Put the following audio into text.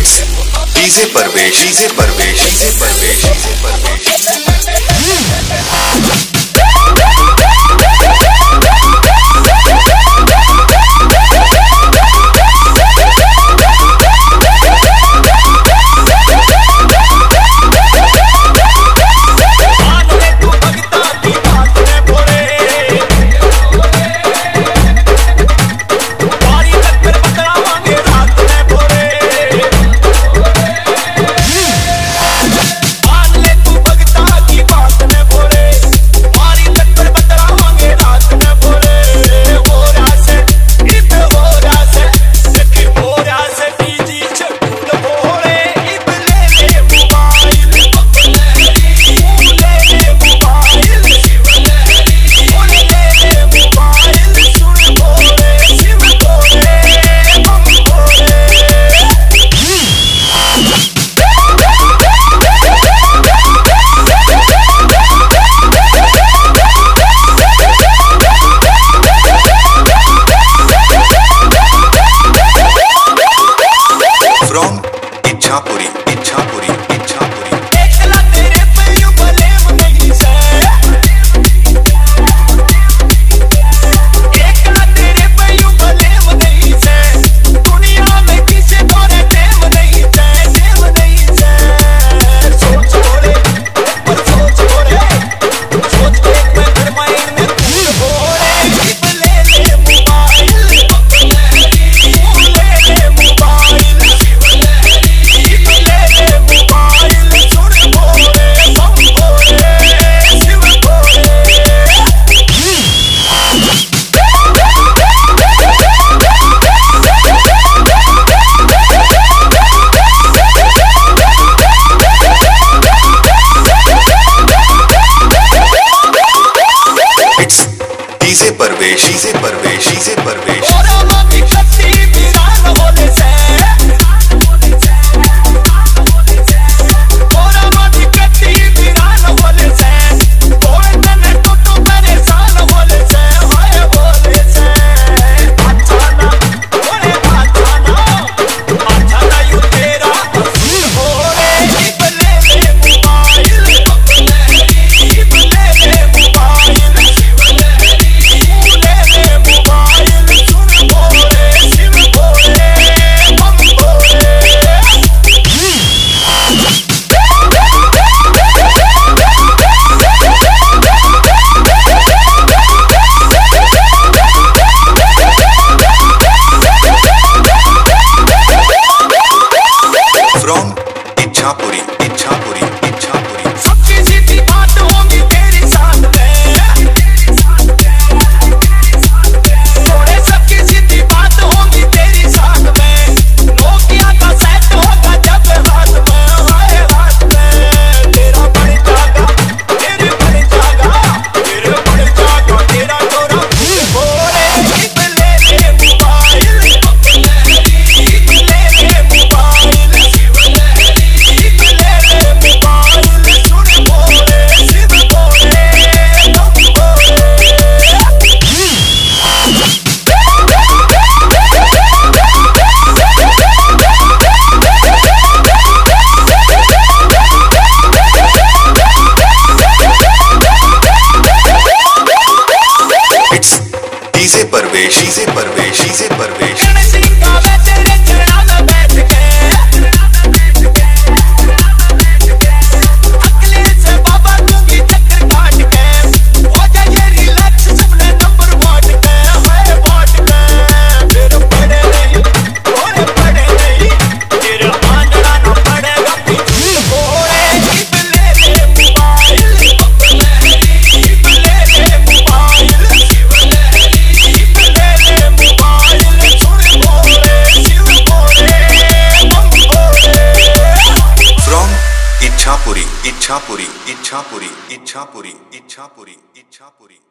It's DJ Parvesh, DJ Parvesh, DJ Parvesh, DJ Parvesh. DJ Parvesh, DJ Parvesh, DJ Parvesh. From Ichhapuri, Ichhapuri, Ichhapuri. सबकी सीधी बात होगी तेरे साथ में, थोड़े सबकी सीधी बात होगी तेरे साथ में। नोकिया का सेट होगा जब हाथ में, हाय हाथ में। तेरा बढ़ जागा, तेरे बढ़ जागा, तेरे बढ़ जागा, तेरा तोरा बोले। ईद ले ले मोबाइल, ईद ले ले mobile. DJ Parvesh, DJ Parvesh, DJ Parvesh. Ichhapuri, Ichhapuri, Ichhapuri, Ichhapuri, Ichhapuri, Ichhapuri.